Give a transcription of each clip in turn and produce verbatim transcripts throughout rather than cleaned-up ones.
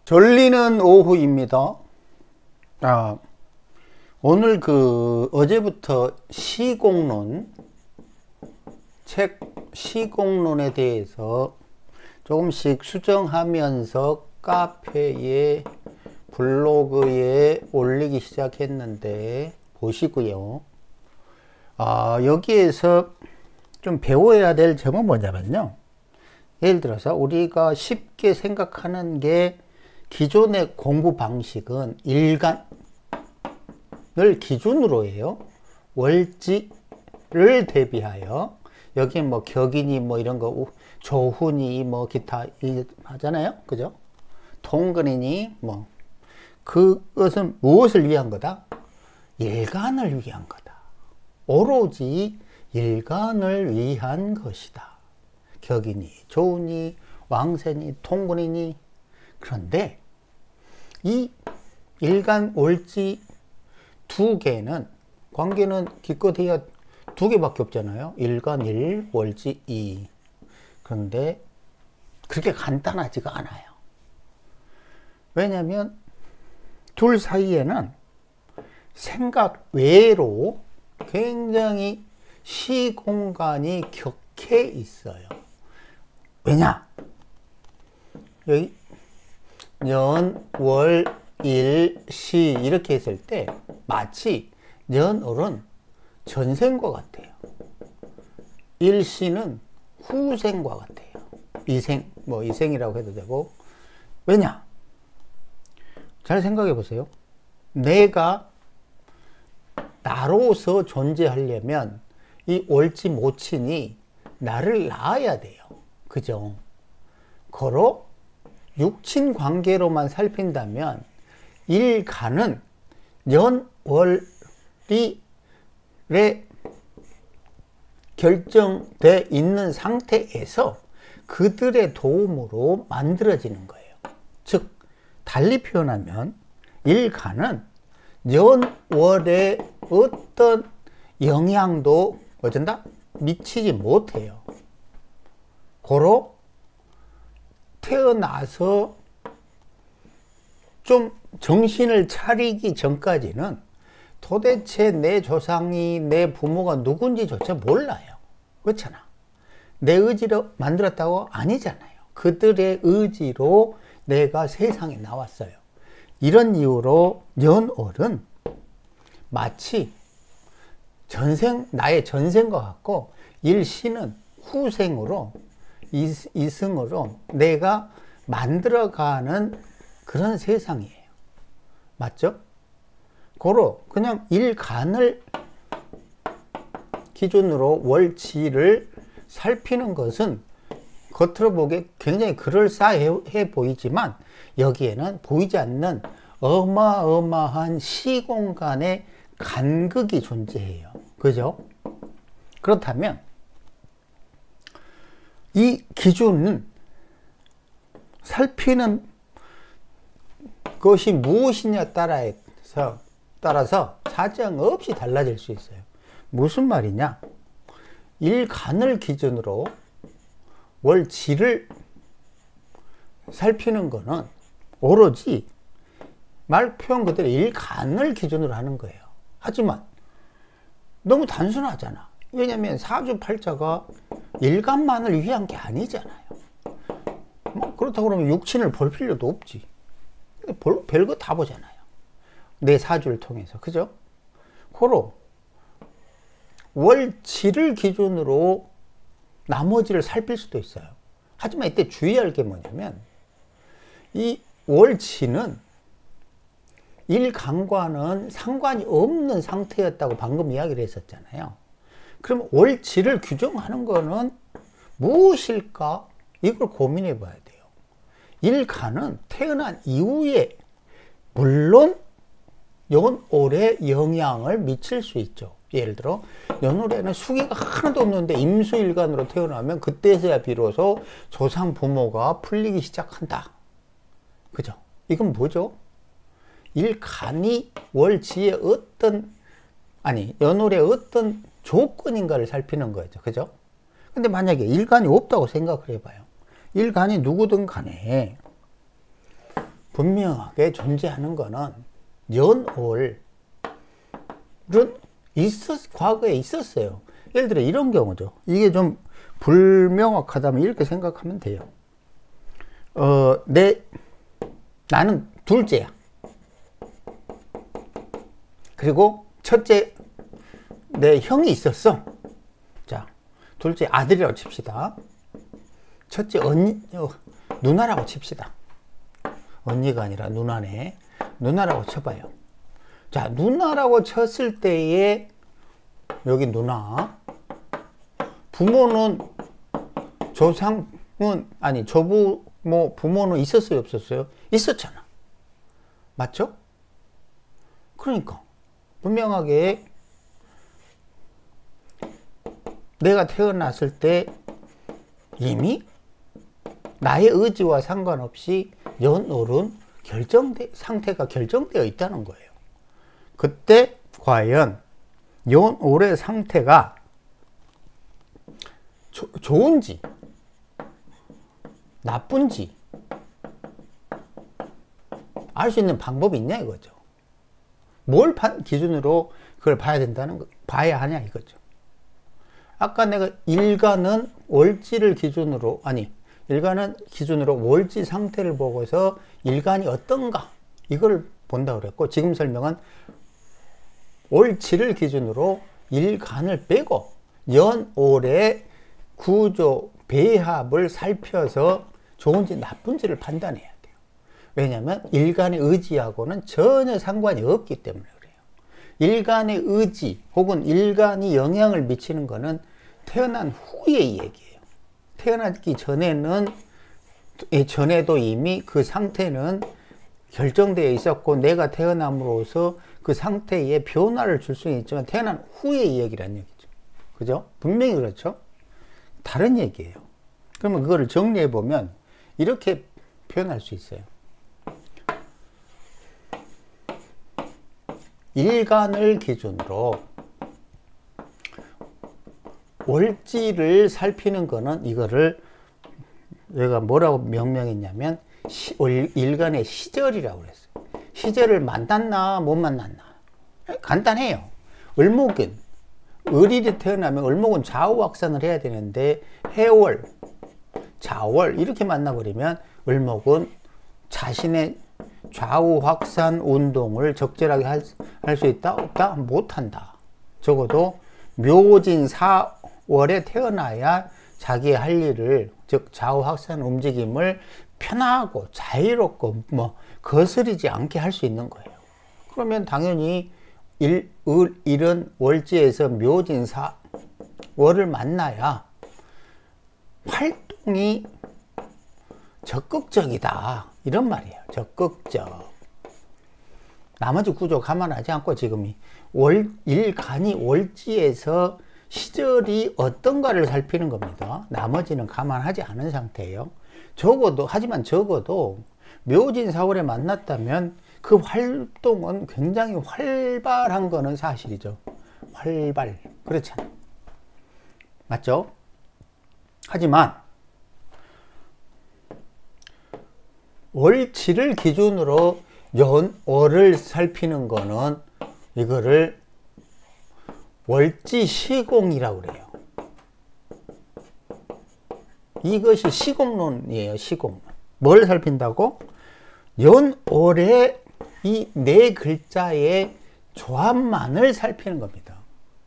졸리는 오후입니다. 아, 오늘 그 어제부터 시공론, 책 시공론에 대해서 조금씩 수정하면서 카페에 블로그에 올리기 시작했는데 보시고요. 아, 여기에서 좀 배워야 될 점은 뭐냐면요, 예를 들어서 우리가 쉽게 생각하는 게, 기존의 공부 방식은 일간을 기준으로 해요. 월지를 대비하여, 여기 뭐 격이니 뭐 이런 거, 조훈이 뭐 기타 하잖아요, 그죠? 통근이니 뭐, 그것은 무엇을 위한 거다? 일간을 위한 거다. 오로지 일간을 위한 것이다. 격이니 조훈이 왕세니 통근이니. 그런데 이 일간 월지 두 개는, 관계는 기껏해야 두 개밖에 없잖아요. 일간 일, 월지 이. 그런데 그렇게 간단하지가 않아요. 왜냐하면 둘 사이에는 생각 외로 굉장히 시공간이 격해 있어요. 왜냐? 여기 년, 월, 일, 시 이렇게 했을 때 마치 년, 월은 전생과 같아요. 일시는 후생과 같아요. 이생, 뭐 이생이라고 해도 되고. 왜냐? 잘 생각해 보세요. 내가 나로서 존재하려면 이 월지 모친이 나를 낳아야 돼요. 그죠? 거로 육친 관계로만 살핀다면 일간은 년, 월이 결정돼 있는 상태에서 그들의 도움으로 만들어지는 거예요. 즉, 달리 표현하면 일간은 년, 월의 어떤 영향도 어쩐다? 미치지 못해요. 고로 태어나서 좀 정신을 차리기 전까지는 도대체 내 조상이, 내 부모가 누군지조차 몰라요. 그렇잖아. 내 의지로 만들었다고? 아니잖아요. 그들의 의지로 내가 세상에 나왔어요. 이런 이유로 년월은 마치 전생, 나의 전생과 같고, 일시는 후생으로, 이승으로 내가 만들어가는 그런 세상이에요. 맞죠? 고로 그냥 일간을 기준으로 월지를 살피는 것은 겉으로 보기에 굉장히 그럴싸해 보이지만, 여기에는 보이지 않는 어마어마한 시공간의 간극이 존재해요. 그죠? 그렇다면 이 기준은, 살피는 것이 무엇이냐 따라서, 따라서 사정없이 달라질 수 있어요. 무슨 말이냐? 일간을 기준으로 월지를 살피는 거는 오로지 말 표현 그대로 일간을 기준으로 하는 거예요. 하지만 너무 단순하잖아. 왜냐하면 사주팔자가 일간만을 위한 게 아니잖아요. 뭐 그렇다고 그러면 육친을 볼 필요도 없지. 볼, 별거 다 보잖아요. 내 사주를 통해서. 그죠? 고로 월지를 기준으로 나머지를 살필 수도 있어요. 하지만 이때 주의할 게 뭐냐면, 이 월지는 일간과는 상관이 없는 상태였다고 방금 이야기를 했었잖아요. 그럼 월지를 규정하는 거는 무엇일까? 이걸 고민해 봐야 돼요. 일간은 태어난 이후에 물론 연월에 영향을 미칠 수 있죠. 예를 들어 연월에는 수기가 하나도 없는데 임수일간으로 태어나면 그때서야 비로소 조상 부모가 풀리기 시작한다. 그죠? 이건 뭐죠? 일간이 월지의 어떤, 아니 연월의 어떤 조건인가를 살피는 거죠. 그죠? 근데 만약에 일간이 없다고 생각을 해봐요. 일간이 누구든 간에 분명하게 존재하는 거는 연월은 있었, 과거에 있었어요. 예를 들어 이런 경우죠. 이게 좀 불명확하다면 이렇게 생각하면 돼요. 어, 내, 나는 둘째야. 그리고 첫째, 내 형이 있었어. 자, 둘째 아들이라고 칩시다. 첫째 언니, 어, 누나라고 칩시다. 언니가 아니라 누나네. 누나라고 쳐봐요. 자, 누나라고 쳤을 때에 여기 누나. 부모는 조상은 아니 조부 뭐 부모는 있었어요, 없었어요? 있었잖아. 맞죠? 그러니까 분명하게 내가 태어났을 때 이미 나의 의지와 상관없이 연월은 결정돼, 상태가 결정되어 있다는 거예요. 그때 과연 연월의 상태가 조, 좋은지 나쁜지 알 수 있는 방법이 있냐 이거죠. 뭘 판, 기준으로 그걸 봐야 된다는 거, 봐야 하냐 이거죠. 아까 내가 일간은 월지를 기준으로, 아니 일간은 기준으로 월지 상태를 보고서 일간이 어떤가 이걸 본다고 그랬고, 지금 설명은 월지를 기준으로 일간을 빼고 연월의 구조 배합을 살펴서 좋은지 나쁜지를 판단해야 돼요. 왜냐하면 일간의 의지하고는 전혀 상관이 없기 때문에 그래요. 일간의 의지 혹은 일간이 영향을 미치는 것은 태어난 후의 얘기예요. 태어나기 전에는, 전에도 이미 그 상태는 결정되어 있었고 내가 태어남으로써 그 상태에 변화를 줄 수는 있지만 태어난 후의 얘기라는 얘기죠. 그죠? 분명히 그렇죠? 다른 얘기예요. 그러면 그거를 정리해 보면 이렇게 표현할 수 있어요. 일간을 기준으로 월지를 살피는 거는 이거를 얘가 뭐라고 명명했냐면 시, 일간의 시절이라고 그랬어요. 시절을 만났나 못 만났나 간단해요. 을목은 을일이 태어나면 을목은 좌우 확산을 해야 되는데 해월, 자월 이렇게 만나버리면 을목은 자신의 좌우 확산 운동을 적절하게 할 수 있다? 없다? 못한다. 적어도 묘진 사월에 태어나야 자기의 할 일을, 즉 좌우 확산 움직임을 편하고 자유롭고 뭐 거스리지 않게 할 수 있는 거예요. 그러면 당연히 일, 을, 일은 월지에서 묘진 사월을 만나야 활동이 적극적이다 이런 말이에요. 적극적. 나머지 구조 감안하지 않고 지금 월, 일간이 월지에서 시절이 어떤가를 살피는 겁니다. 나머지는 감안하지 않은 상태예요. 적어도, 하지만 적어도 묘진 사월에 만났다면 그 활동은 굉장히 활발한 거는 사실이죠. 활발. 그렇잖아요. 맞죠? 하지만 월치를 기준으로 연월을 살피는 거는 이거를 월지 시공이라고 그래요. 이것이 시공론이에요. 시공론. 뭘 살핀다고? 연월의 이 네 글자의 조합만을 살피는 겁니다.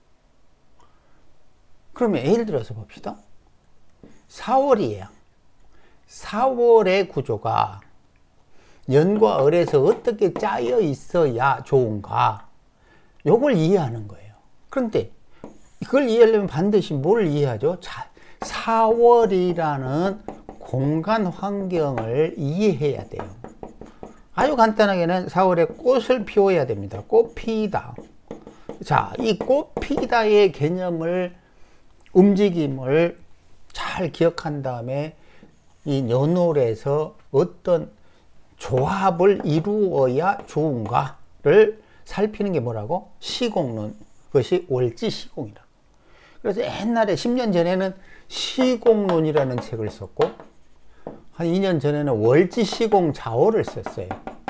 그러면 예를 들어서 봅시다. 사월이에요. 사월의 구조가 연과 을에서 어떻게 짜여 있어야 좋은가, 요걸 이해하는 거예요. 그런데 이걸 이해하려면 반드시 뭘 이해하죠? 자, 사월이라는 공간 환경을 이해해야 돼요. 아주 간단하게는 사월에 꽃을 피워야 됩니다. 꽃 피다. 자, 이 꽃 피다의 개념을, 움직임을 잘 기억한 다음에 이 연월에서 어떤 조합을 이루어야 좋은가를 살피는 게 뭐라고? 시공론. 그것이 월지 시공이라. 그래서 옛날에 십 년 전에는 시공론이라는 책을 썼고, 한 이 년 전에는 월지 시공 좌호를 썼어요.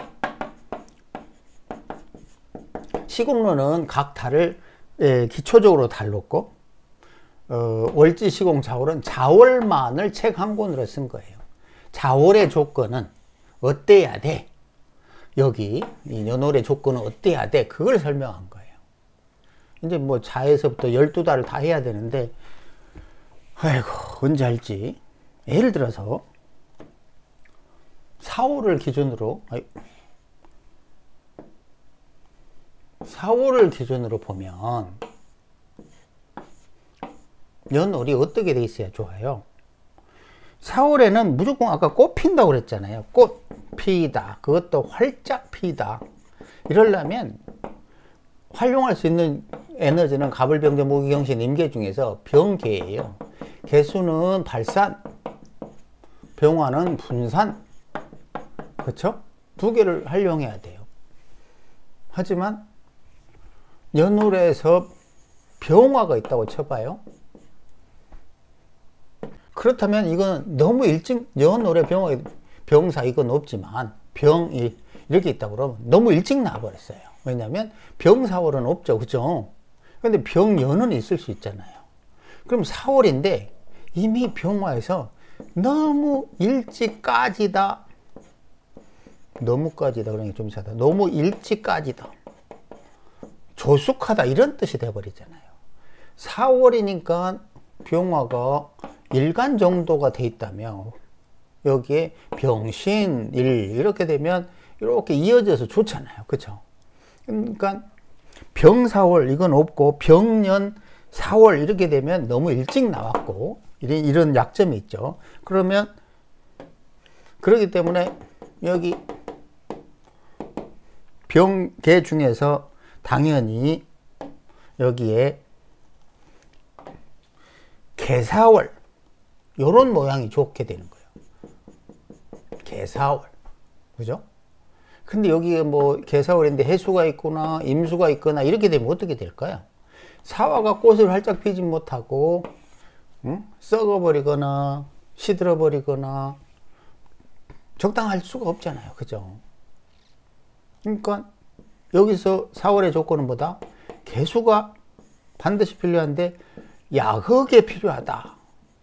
시공로는 각 달을 예, 기초적으로 달랐고 어, 월지 시공 좌월은 좌월만을 책 한 권으로 쓴 거예요. 좌월의 조건은 어때야 돼? 여기 이 연월의 조건은 어때야 돼? 그걸 설명한 거예요. 이제 뭐 자에서부터 열두 달을 다 해야 되는데 아이고 언제 할지. 예를 들어서 사월을 기준으로 사월을 기준으로 보면 연월이 어떻게 돼 있어야 좋아요? 사월에는 무조건 아까 꽃 핀다고 그랬잖아요. 꽃 피다. 그것도 활짝 피다. 이러려면 활용할 수 있는 에너지는 갑을병자 무기경신 임계 중에서 병계예요. 개수는 발산, 병화는 분산. 그렇죠? 두 개를 활용해야 돼요. 하지만 연월에서 병화가 있다고 쳐봐요. 그렇다면 이건 너무 일찍 연월에 병화, 병사 이건 없지만 병이 이렇게 있다고 그러면 너무 일찍 나와버렸어요. 왜냐하면 병사월은 없죠. 그죠? 근데 병연은 있을 수 있잖아요. 그럼 사월인데 이미 병화에서 너무 일찍까지다. 너무까지다. 그러니 좀 이상하다. 너무 일찍까지다. 조숙하다. 이런 뜻이 돼버리잖아요. 사월이니까 병화가 일간 정도가 돼 있다면 여기에 병신, 일 이렇게 되면 이렇게 이어져서 좋잖아요. 그렇죠? 그러니까 병사월 이건 없고 병년 사월 이렇게 되면 너무 일찍 나왔고 이런, 이런 약점이 있죠. 그러면 그렇기 때문에 여기 병계 중에서 당연히 여기에 개사월 요런 모양이 좋게 되는 거예요. 개사월. 그죠? 근데 여기에 뭐 개사월인데 해수가 있거나 임수가 있거나 이렇게 되면 어떻게 될까요? 사화가 꽃을 활짝 피지 못하고 응? 썩어버리거나 시들어버리거나 적당할 수가 없잖아요. 그죠? 그러니까 여기서 사월의 조건은 뭐다? 개수가 반드시 필요한데 야흑에 필요하다.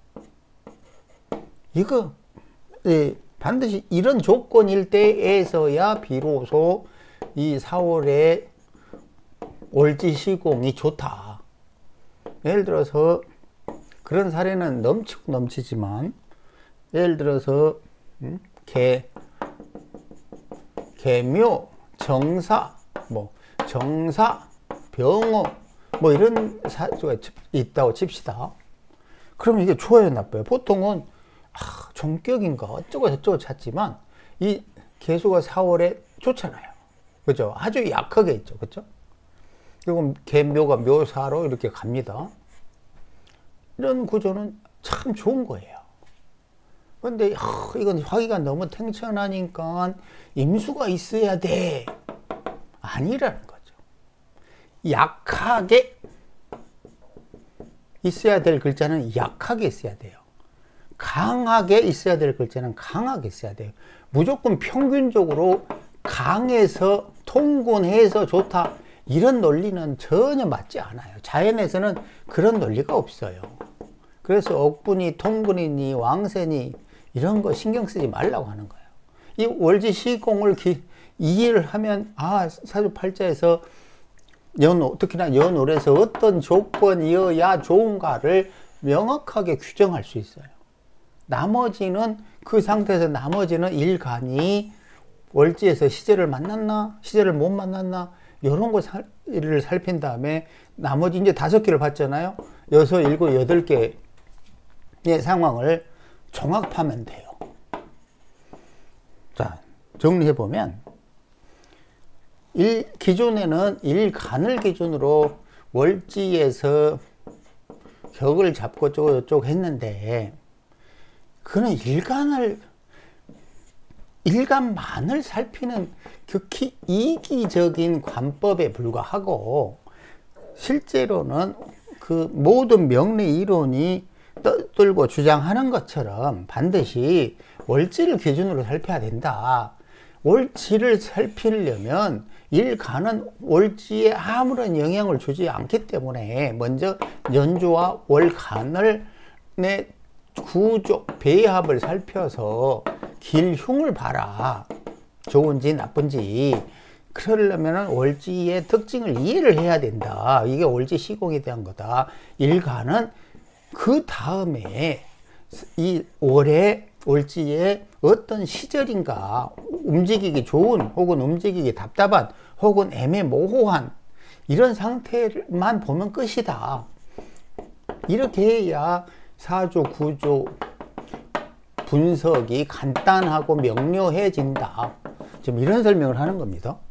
이거 예, 반드시 이런 조건일 때에서야 비로소 이 사월에 월지 시공이 좋다. 예를 들어서 그런 사례는 넘치고 넘치지만 예를 들어서 음? 개, 개묘, 정사, 뭐 정사, 병호 뭐 이런 사주가 있다고 칩시다. 그러면 이게 좋아요, 나빠요? 보통은 아, 종격인가 어쩌고 저쩌고 찾지만 이 개수가 사월에 좋잖아요. 그죠? 아주 약하게 있죠. 그죠? 그리고 개묘가 묘사로 이렇게 갑니다. 이런 구조는 참 좋은 거예요. 근데 아, 이건 화기가 너무 탱천하니까 임수가 있어야 돼. 아니라는 거죠. 약하게 있어야 될 글자는 약하게 있어야 돼요. 강하게 있어야 될 글자는 강하게 있어야 돼요. 무조건 평균적으로 강해서 통곤해서 좋다. 이런 논리는 전혀 맞지 않아요. 자연에서는 그런 논리가 없어요. 그래서 억분이, 통분이니, 왕세니 이런 거 신경 쓰지 말라고 하는 거예요. 이 월지 시공을 기, 이해를 하면 아 사주팔자에서 연, 특히나 연월에서 어떤 조건이어야 좋은가를 명확하게 규정할 수 있어요. 나머지는 그 상태에서 나머지는 일간이 월지에서 시제를 만났나 시제를 못 만났나 이런 거를 살핀 다음에 나머지 이제 다섯 개를 봤잖아요. 여섯, 일곱, 여덟 개의 상황을 종합하면 돼요. 자, 정리해보면 일, 기존에는 일간을 기준으로 월지에서 격을 잡고 쪼고쪼고 했는데 그는 일간을 일간만을 살피는 극히 이기적인 관법에 불과하고 실제로는 그 모든 명리 이론이 떠들고 주장하는 것처럼 반드시 월지를 기준으로 살펴야 된다. 월지를 살피려면 일간은 월지에 아무런 영향을 주지 않기 때문에 먼저 연주와 월간을 내 구조 배합을 살펴서 길흉을 봐라. 좋은지 나쁜지. 그러려면 월지의 특징을 이해를 해야 된다. 이게 월지 시공에 대한 거다. 일간은 그 다음에 이 월의 월지의 어떤 시절인가, 움직이기 좋은 혹은 움직이기 답답한 혹은 애매모호한 이런 상태만 보면 끝이다. 이렇게 해야 사주 구조 분석이 간단하고 명료해진다. 지금 이런 설명을 하는 겁니다.